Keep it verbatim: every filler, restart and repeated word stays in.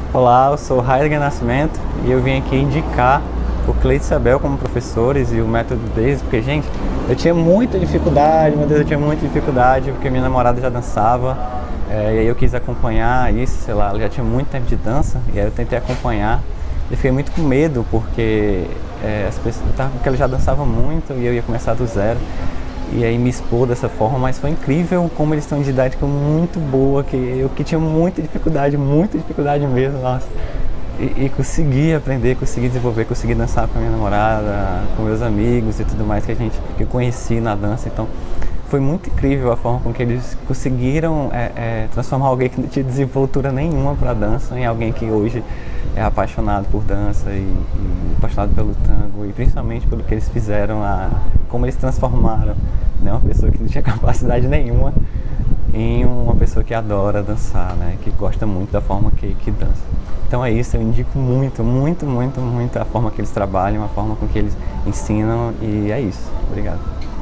Olá, eu sou Heidegger Nascimento e eu vim aqui indicar o Cleide e Isabel como professores e o método deles, porque, gente, eu tinha muita dificuldade, meu Deus, eu tinha muita dificuldade, porque minha namorada já dançava, é, e aí eu quis acompanhar isso, sei lá, ela já tinha muito tempo de dança, e aí eu tentei acompanhar, e fiquei muito com medo, porque é, as pessoas, porque ela já dançava muito e eu ia começar do zero, e aí me expor dessa forma, mas foi incrível como eles estão em didática muito boa, que eu que tinha muita dificuldade, muita dificuldade mesmo, nossa. E, e consegui aprender, consegui desenvolver, consegui dançar com a minha namorada, com meus amigos e tudo mais que a gente que eu conheci na dança. Então foi muito incrível a forma com que eles conseguiram é, é, transformar alguém que não tinha desenvoltura nenhuma para dança em alguém que hoje é apaixonado por dança e, e apaixonado pelo tango, e principalmente pelo que eles fizeram, a, como eles transformaram, né, uma pessoa que não tinha capacidade nenhuma em uma pessoa que adora dançar, né, que gosta muito da forma que, que dança. Então é isso, eu indico muito, muito, muito, muito a forma que eles trabalham, a forma com que eles ensinam, e é isso. Obrigado.